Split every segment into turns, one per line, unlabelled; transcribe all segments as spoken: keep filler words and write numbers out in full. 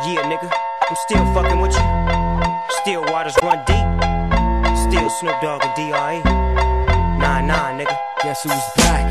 Yeah, nigga, I'm still fucking with you. Still waters run deep. Still Snoop Dogg and D R E. Nah, nah, nigga.
Guess who's back?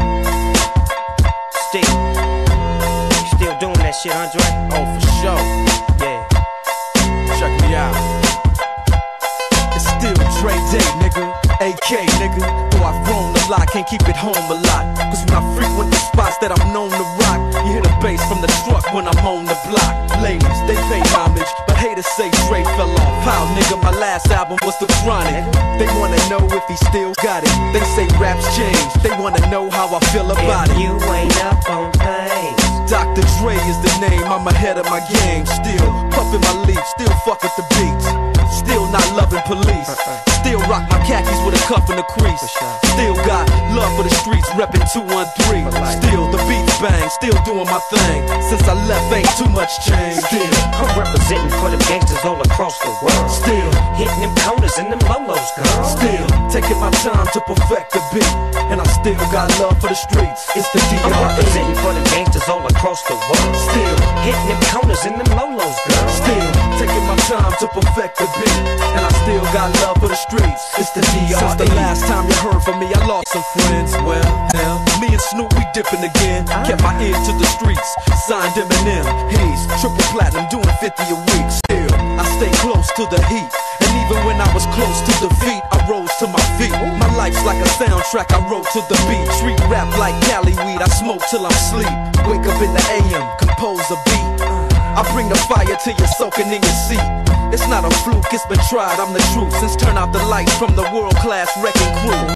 Still. Still doing that shit, Andre?
Oh, for sure.
Yeah.
Check me out. It's still Dre Day, nigga. A K, nigga. Though I've grown a lot, can't keep it home a lot. Cause when I frequent the spots that I'm known to rock, you hear the bass from the truck when I'm on the block. Ladies, they pay homage, but haters say Dre fell off. How, nigga, my last album was The Chronic. They wanna know if he still got it. They say raps change, they wanna know how I feel about
if
it.
you ain't up on things,
Doctor Dre is the name, I'm ahead of my game. Still puffin' my leaf, still fuck with the beats. Still not loving police. Still rock my khakis with a cuff and a crease. Still got love for the streets, reppin' two one three. Still the beats bang, still doing my thing. Since I left ain't too much change. Still
I'm representing for the gangsters all across the world.
Still
hitting them corners and them lolos, girl.
Still taking my time to perfect the beat. And I still got love for the streets. It's the D R E.
I'm representing for the gangsters all across the world.
Still
hitting them corners and them lolos, girl.
Still taking my time to perfect the beat. And I still got love for the streets. It's the D R E. Since the last time you heard from me, I lost some friends. Well, hell, me and Snoop, we dipping again. Kept my ear to the streets. Signed Eminem. He's triple platinum, doing fifty a week. Still, I stay close to the heat. And even when I was close to defeat, I rose to my feet. My life's like a soundtrack, I wrote to the beat. Street rap like Cali weed, I smoke till I'm asleep. Wake up in the A M, compose a beat. I bring the fire till you're soaking in your seat. It's not a fluke, it's been tried, I'm the truth. Since turn out the lights from the world-class wrecking crew.